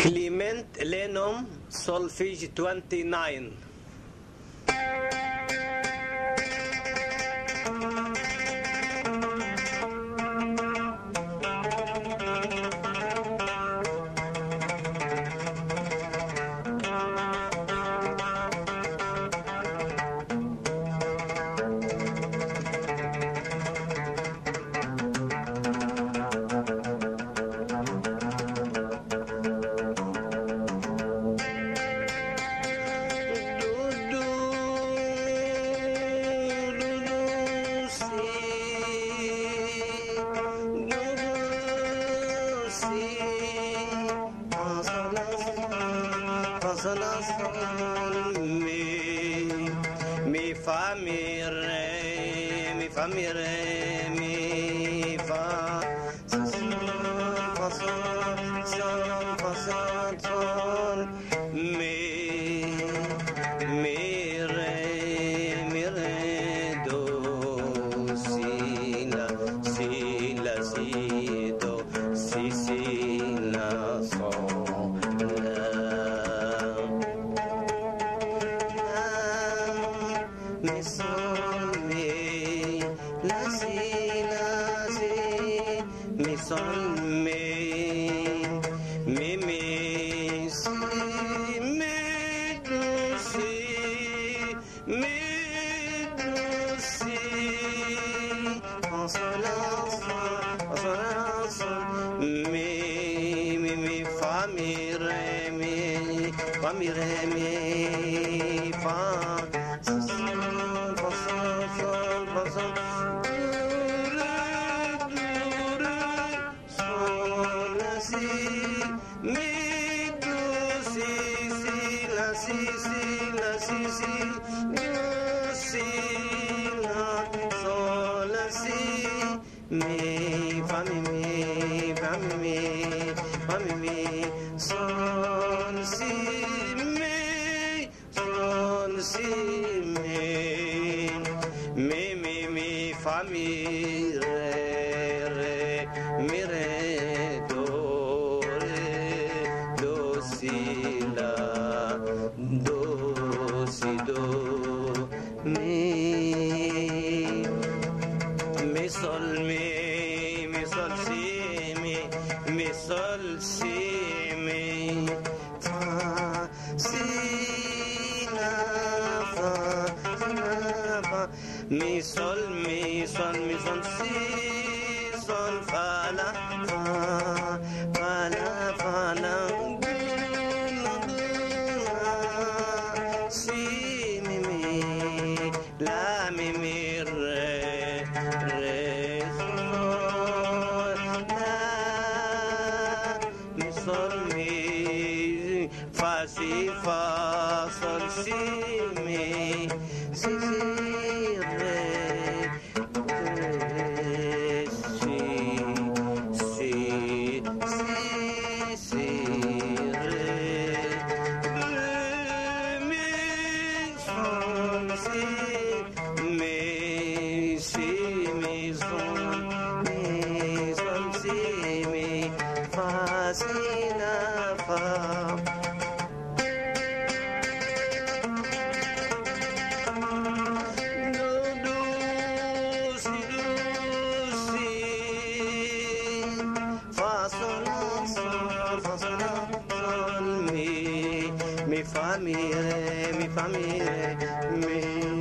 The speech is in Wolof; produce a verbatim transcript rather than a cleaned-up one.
Clement Lenum Solfege twenty-nine. Mi fa mi re mi fa mi re mi fa fa sol sol fa sol sol mi mi re mi re do si la si la si do si si la sol la mi sol mi la si la si mi sol mi mi mi si mi do si mi do si fa sol la sol fa sol la sol mi mi mi fa mi re mi fa mi re mi fa mi do si si la si si la si si do si la sol la si mi fa mi mi fa mi mi fa mi mi sol si mi sol si mi mi mi mi fa mi re re mi re si la do si do mi mi sol mi mi sol si mi mi sol si mi fa si la fa la fa mi sol mi sol mi sol si sol fa la fa fa la fa la la mi mi re re sol la mi sol mi fa si fa sol si mi si si re re si si si si re re mi sol si mi si mi sol mi sol si mi fa si la fa do do si do si fa sol sol fa sol sol mi mi fa mi re mi fa mi re mi